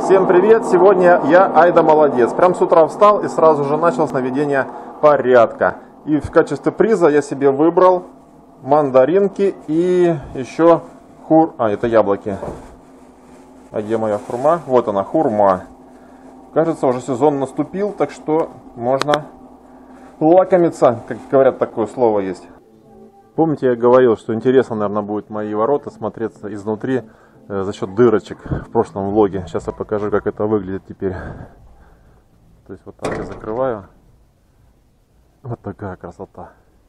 Всем привет! Сегодня я Айда Молодец. Прям с утра встал и сразу же начал с наведения порядка. И в качестве приза я себе выбрал мандаринки и еще это яблоки. А где моя хурма? Вот она, хурма. Кажется, уже сезон наступил, так что можно лакомиться, как говорят, такое слово есть. Помните, я говорил, что интересно, наверное, будет мои ворота смотреться изнутри за счет дырочек в прошлом влоге. Сейчас я покажу, как это выглядит теперь. То есть вот так я закрываю. Вот такая красота.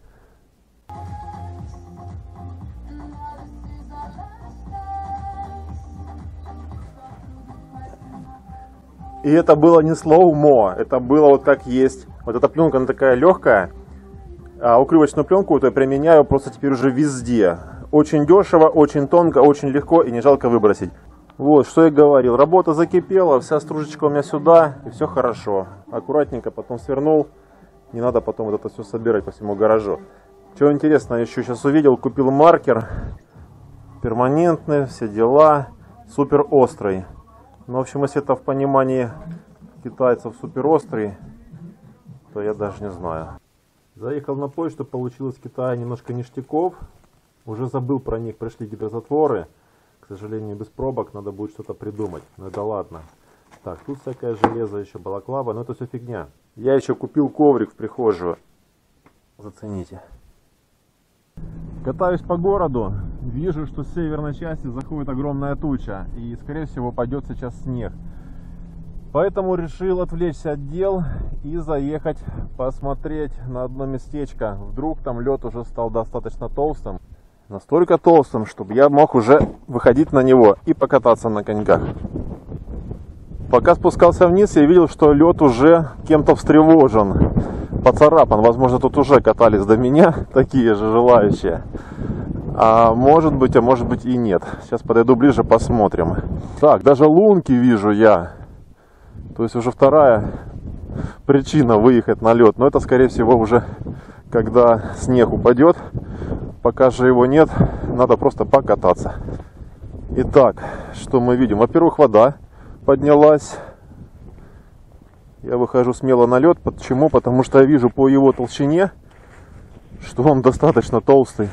И это было не слоумо, это было вот как есть. Вот эта пленка, она такая легкая. А укрывочную пленку я применяю просто теперь уже везде. Очень дешево, очень тонко, очень легко и не жалко выбросить. Вот, что я говорил. Работа закипела, вся стружечка у меня сюда, и все хорошо. Аккуратненько потом свернул. Не надо потом вот это все собирать по всему гаражу. Что интересно, еще сейчас увидел, купил маркер. Перманентный, все дела. Супер острый. Ну, в общем, если это в понимании китайцев супер острый, то я даже не знаю. Заехал на почту, получил из Китая немножко ништяков. Уже забыл про них, пришли гидрозатворы. К сожалению, без пробок, надо будет что-то придумать. Ну да ладно. Так, тут всякое железо, еще балаклава, но это все фигня. Я еще купил коврик в прихожую. Зацените. Катаюсь по городу, вижу, что с северной части заходит огромная туча. И, скорее всего, пойдет сейчас снег. Поэтому решил отвлечься от дел и заехать посмотреть на одно местечко. Вдруг там лед уже стал достаточно толстым. Настолько толстым, чтобы я мог уже выходить на него и покататься на коньках. Пока спускался вниз, я видел, что лед уже кем-то встревожен, поцарапан. Возможно, тут уже катались до меня такие же желающие. А может быть и нет. Сейчас подойду ближе, посмотрим. Так, даже лунки вижу я. То есть уже вторая причина выехать на лед. Но это, скорее всего, уже когда снег упадет. Пока же его нет, надо просто покататься. Итак, что мы видим? Во-первых, вода поднялась. Я выхожу смело на лед. Почему? Потому что я вижу по его толщине, что он достаточно толстый.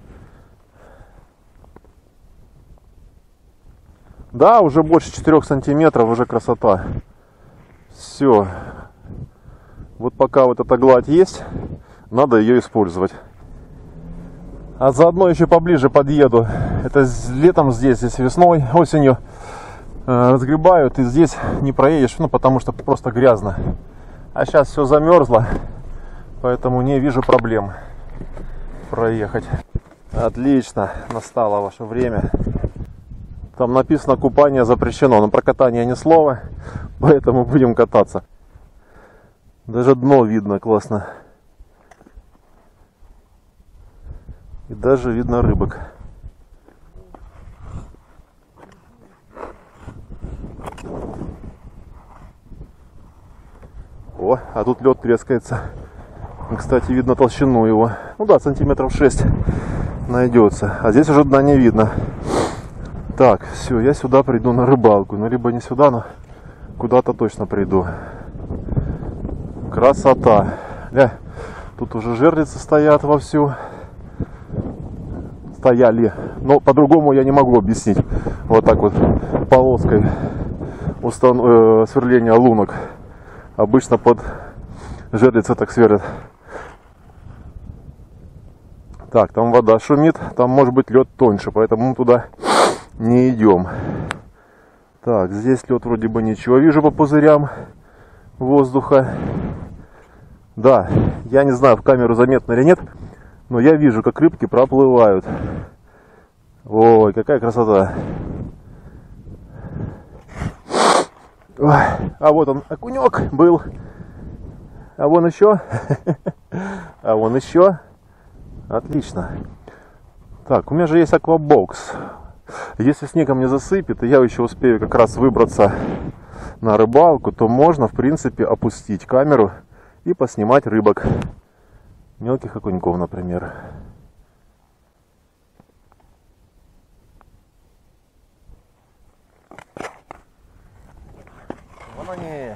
Да, уже больше 4 сантиметров, уже красота. Все. Вот пока вот эта гладь есть, надо ее использовать. А заодно еще поближе подъеду. Это летом здесь весной, осенью разгребают. И здесь не проедешь, ну потому что просто грязно. А сейчас все замерзло, поэтому не вижу проблем проехать. Отлично, настало ваше время. Там написано: купание запрещено, но про катание ни слова, поэтому будем кататься. Даже дно видно классно. И даже видно рыбок. О, а тут лед трескается. И, кстати, видно толщину его. Ну да, сантиметров 6 найдется. А здесь уже дна не видно. Так, все, я сюда приду на рыбалку. Ну, либо не сюда, но куда-то точно приду. Красота. Тут уже жерлицы стоят вовсю. Стояли. Но по-другому я не могу объяснить. Вот так вот полоской сверления лунок. Обычно под жерлицы так сверлят. Так, там вода шумит. Там может быть лед тоньше, поэтому мы туда не идем. Так, здесь лед вроде бы ничего. Вижу по пузырям воздуха. Да, я не знаю, в камеру заметно или нет, но я вижу, как рыбки проплывают. Ой, какая красота. Ой, а вот он, окунек был. А вон еще. А вон еще. Отлично. Так, у меня же есть аквабокс. Если снегом не засыпет, и я еще успею как раз выбраться на рыбалку, то можно, в принципе, опустить камеру и поснимать рыбок. Мелких окуньков, например. Вот они.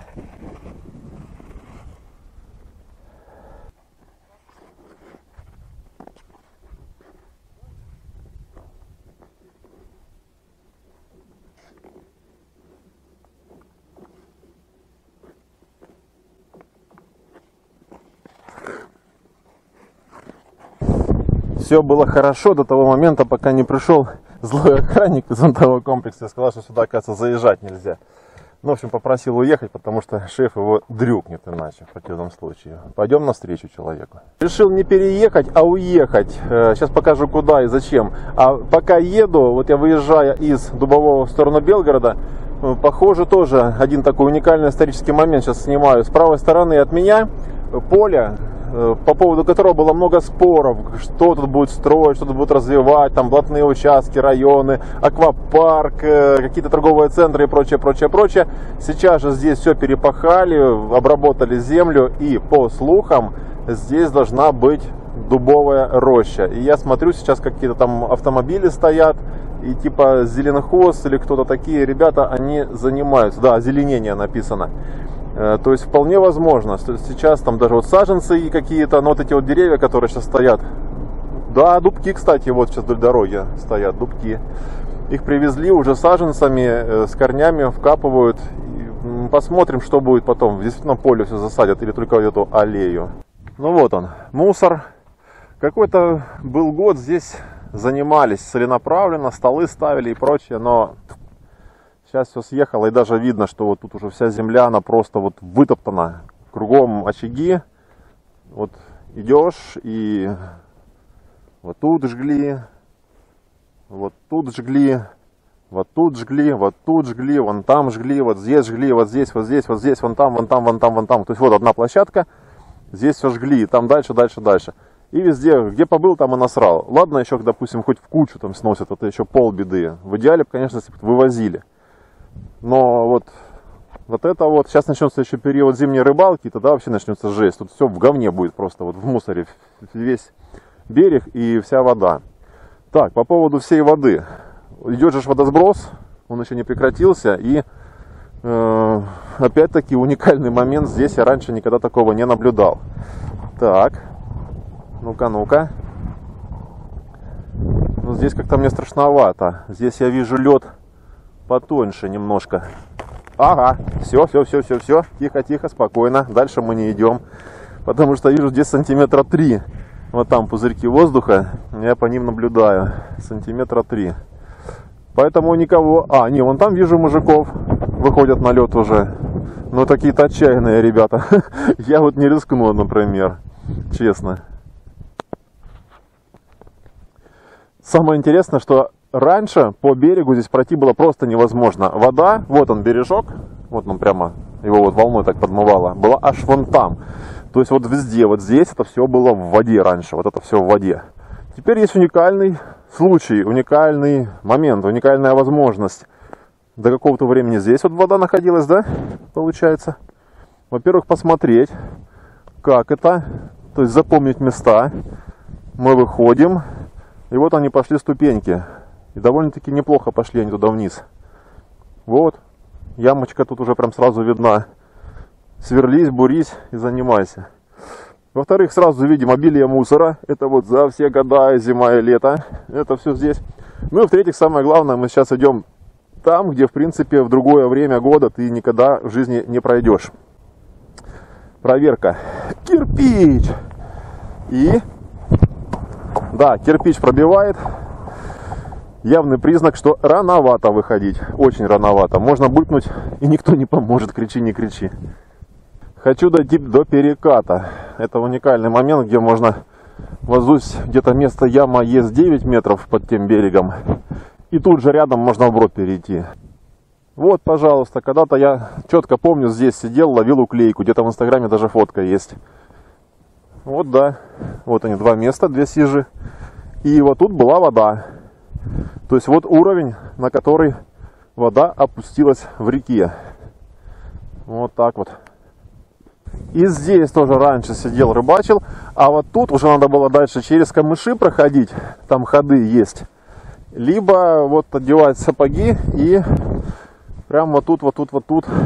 Все было хорошо до того момента, пока не пришел злой охранник из зонтового комплекса и сказал, что сюда, оказывается, заезжать нельзя. Ну, в общем, попросил уехать, потому что шеф его дрюкнет иначе, в противном случае. Пойдем навстречу человеку. Решил не переехать, а уехать. Сейчас покажу, куда и зачем. А пока еду, вот я выезжая из Дубового в сторону Белгорода, похоже, тоже один такой уникальный исторический момент сейчас снимаю. С правой стороны от меня поле, по поводу которого было много споров, что тут будет строить, что тут будет развивать, там блатные участки, районы, аквапарк, какие-то торговые центры и прочее, прочее, прочее. Сейчас же здесь все перепахали, обработали землю, и по слухам здесь должна быть дубовая роща. И я смотрю, сейчас какие-то там автомобили стоят, и типа Зеленхоз или кто-то такие ребята, они занимаются, да, озеленение написано. То есть вполне возможно, что сейчас там даже вот саженцы и какие-то, ну вот эти вот деревья, которые сейчас стоят. Да, дубки, кстати, вот сейчас вдоль дороги стоят, дубки. Их привезли уже саженцами, с корнями вкапывают. Посмотрим, что будет потом. Действительно поле все засадят или только эту аллею. Ну вот он, мусор. Какой-то был год, здесь занимались целенаправленно, столы ставили и прочее, но... Сейчас все съехало, и даже видно, что вот тут уже вся земля, она просто вот вытоптана. Кругом очаги. Вот идешь, и вот тут жгли, вот тут жгли, вот тут жгли, вот тут жгли, вон там жгли, вот здесь жгли, вот здесь, вот здесь, вот здесь, вон там, вон там, вон там, вон там. То есть вот одна площадка, здесь все жгли, там дальше, дальше, дальше. И везде, где побыл, там и насрал. Ладно, еще, допустим, хоть в кучу там сносят, это еще полбеды. В идеале, конечно, если бы вывозили. Но вот это вот, сейчас начнется еще период зимней рыбалки, и тогда вообще начнется жесть. Тут все в говне будет просто, вот в мусоре весь берег и вся вода. Так, по поводу всей воды. Идет же водосброс, он еще не прекратился, и опять-таки уникальный момент, здесь я раньше никогда такого не наблюдал. Так, ну-ка, ну-ка. Ну, здесь как-то мне страшновато, здесь я вижу лед потоньше немножко. Ага, все, тихо, тихо, спокойно. Дальше мы не идем, потому что вижу здесь сантиметра 3. Вот там пузырьки воздуха, я по ним наблюдаю. Сантиметра 3. Поэтому никого... А, не, вон там вижу мужиков, выходят на лед уже. Ну, такие-то отчаянные ребята. Я вот не рискну, например, честно. Самое интересное, что раньше по берегу здесь пройти было просто невозможно. Вода, вот он бережок, вот он прямо, его вот волной так подмывало, была аж вон там. То есть вот везде, вот здесь это все было в воде раньше, вот это все в воде. Теперь есть уникальный случай, уникальный момент, уникальная возможность. До какого-то времени здесь вот вода находилась, да, получается. Во-первых, посмотреть, как это, то есть запомнить места. Мы выходим, и вот они пошли ступеньки. И довольно-таки неплохо пошли они туда вниз. Вот, ямочка тут уже прям сразу видна. Сверлись, бурись и занимайся. Во-вторых, сразу видим обилие мусора. Это вот за все года, и зима, и лето. Это все здесь. Ну и в-третьих, самое главное, мы сейчас идем там, где, в принципе, в другое время года ты никогда в жизни не пройдешь. Проверка. Кирпич! И... Да, кирпич пробивает. Явный признак, что рановато выходить. Очень рановато. Можно булькнуть, и никто не поможет. Кричи, не кричи. Хочу дойти до переката. Это уникальный момент, где можно возусь где-то место яма есть 9 метров под тем берегом. И тут же рядом можно вброд перейти. Вот, пожалуйста, когда-то я четко помню, здесь сидел, ловил уклейку. Где-то в инстаграме даже фотка есть. Вот, да. Вот они, два места, две сижи. И вот тут была вода. То есть вот уровень, на который вода опустилась в реке. Вот так вот. И здесь тоже раньше сидел, рыбачил. А вот тут уже надо было дальше через камыши проходить. Там ходы есть. Либо вот одевать сапоги и прямо вот тут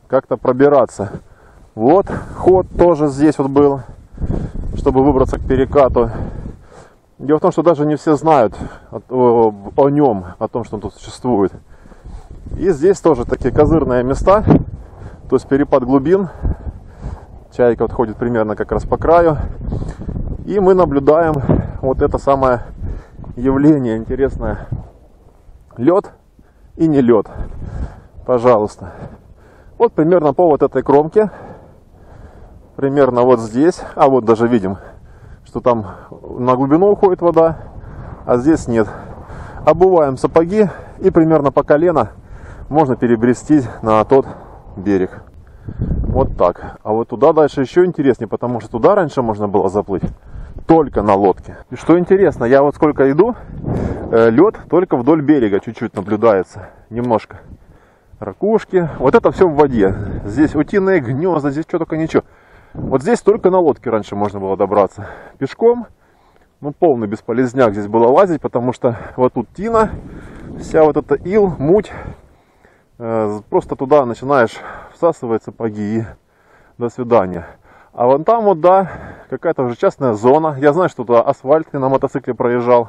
как-то пробираться. Вот ход тоже здесь вот был, чтобы выбраться к перекату. Дело в том, что даже не все знают о нем, о том, что он тут существует. И здесь тоже такие козырные места, то есть перепад глубин. Чайка вот ходит примерно как раз по краю. И мы наблюдаем вот это самое явление интересное. Лед и не лед. Пожалуйста. Вот примерно по вот этой кромке. Примерно вот здесь. А вот даже видим, что там на глубину уходит вода, а здесь нет. Обуваем сапоги и примерно по колено можно перебрести на тот берег. Вот так. А вот туда дальше еще интереснее, потому что туда раньше можно было заплыть только на лодке. И что интересно, я вот сколько иду, лед только вдоль берега чуть-чуть наблюдается. Немножко. Ракушки. Вот это все в воде. Здесь утиные гнезда, здесь что только ничего. Вот здесь только на лодке раньше можно было добраться. Пешком, ну, полный бесполезняк здесь было лазить, потому что вот тут тина, вся вот эта ил, муть. Просто туда начинаешь всасывать сапоги и до свидания. А вон там вот, да, какая-то уже частная зона. Я знаю, что туда асфальт на мотоцикле проезжал.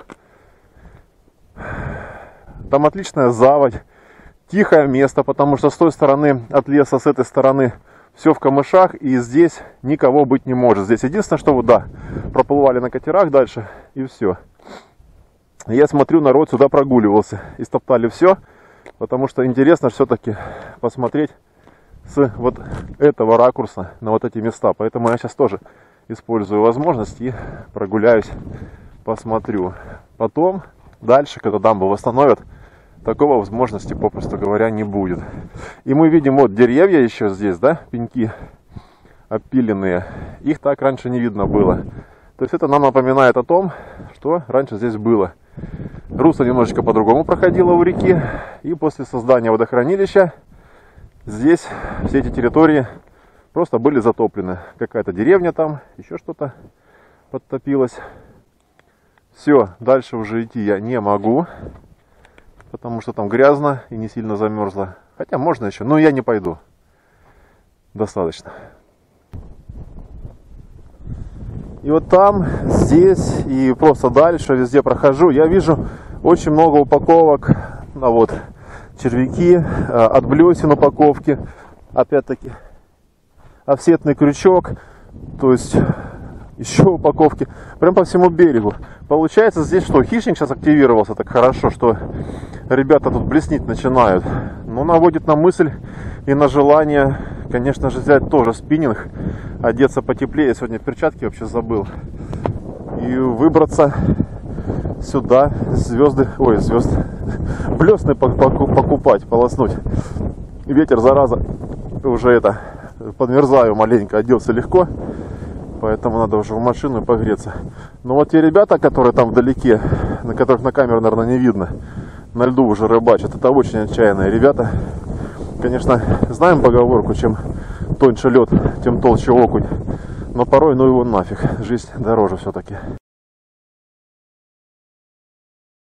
Там отличная заводь. Тихое место, потому что с той стороны от леса, с этой стороны все в камышах, и здесь никого быть не может. Здесь единственное, что вот, да, проплывали на катерах дальше, и все. Я смотрю, народ сюда прогуливался, и стоптали все, потому что интересно все-таки посмотреть с вот этого ракурса на вот эти места. Поэтому я сейчас тоже использую возможность и прогуляюсь, посмотрю. Потом, дальше, когда дамбу восстановят, такого возможности, попросту говоря, не будет. И мы видим вот деревья еще здесь, да, пеньки опиленные. Их так раньше не видно было. То есть это нам напоминает о том, что раньше здесь было. Русло немножечко по-другому проходило у реки. И после создания водохранилища здесь все эти территории просто были затоплены. Какая-то деревня там, еще что-то подтопилось. Все, дальше уже идти я не могу, потому что там грязно и не сильно замерзло. Хотя можно еще, но я не пойду. Достаточно. И вот там, здесь и просто дальше, везде прохожу, я вижу очень много упаковок. А вот червяки, от блесен упаковки. Опять-таки офсетный крючок. То есть еще упаковки. Прям по всему берегу. Получается здесь что, хищник сейчас активировался так хорошо, что ребята тут блеснить начинают. Но наводит на мысль и на желание, конечно же, взять тоже спиннинг, одеться потеплее. Сегодня перчатки вообще забыл. И выбраться сюда, блесны покупать, полоснуть. Ветер, зараза, уже это, подмерзаю маленько, оделся легко. Поэтому надо уже в машину погреться. Но вот те ребята, которые там вдалеке, на которых на камеру, наверное, не видно, на льду уже рыбачат, это очень отчаянные ребята. Конечно, знаем поговорку, чем тоньше лед, тем толще окунь. Но порой, ну его нафиг, жизнь дороже все-таки.